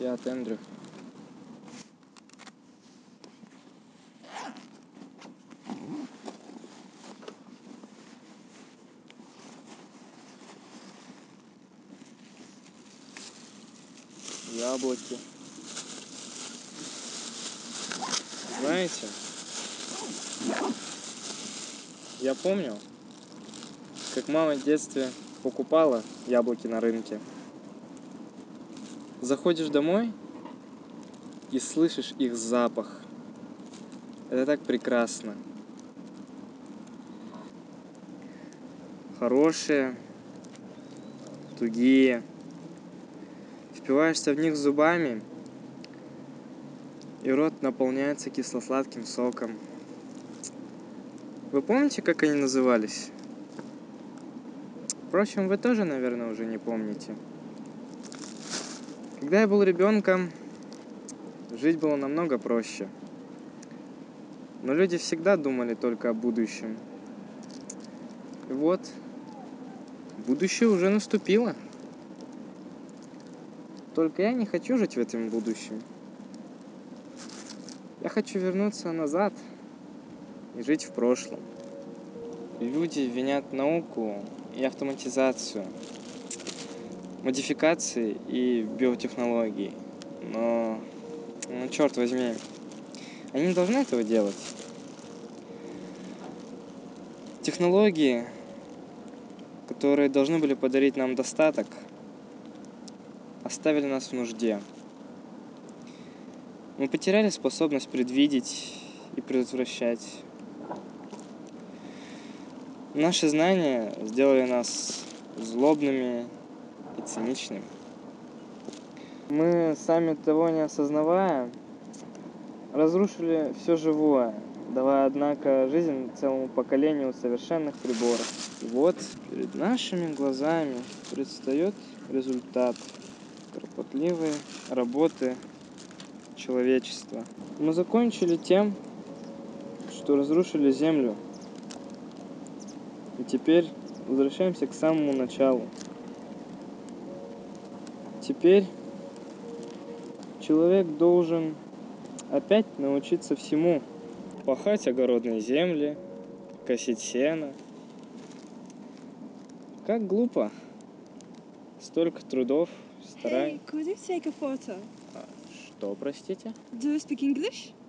Я от Эндрю. Яблоки. Знаете, я помню, как мама в детстве покупала яблоки на рынке. Заходишь домой и слышишь их запах. Это так прекрасно. Хорошие, тугие. Впиваешься в них зубами, и рот наполняется кисло-сладким соком. Вы помните, как они назывались? Впрочем, вы тоже, наверное, уже не помните. Когда я был ребенком, жить было намного проще. Но люди всегда думали только о будущем. И вот, будущее уже наступило. Только я не хочу жить в этом будущем. Я хочу вернуться назад и жить в прошлом. Люди винят науку и автоматизацию, модификации и биотехнологии. Но, черт возьми, они не должны этого делать. Технологии, которые должны были подарить нам достаток, оставили нас в нужде. Мы потеряли способность предвидеть и предотвращать. Наши знания сделали нас злобными и циничными. Мы, сами того не осознавая, разрушили все живое, давая, однако, жизнь целому поколению совершенных приборов. И вот перед нашими глазами предстает результат кропотливой работы человечества. Мы закончили тем, что разрушили Землю. И теперь возвращаемся к самому началу. Теперь человек должен опять научиться всему. Пахать огородные земли, косить сено. Как глупо. Столько трудов, стараний. Hey, could you take a photo? Что, простите? Do you speak English?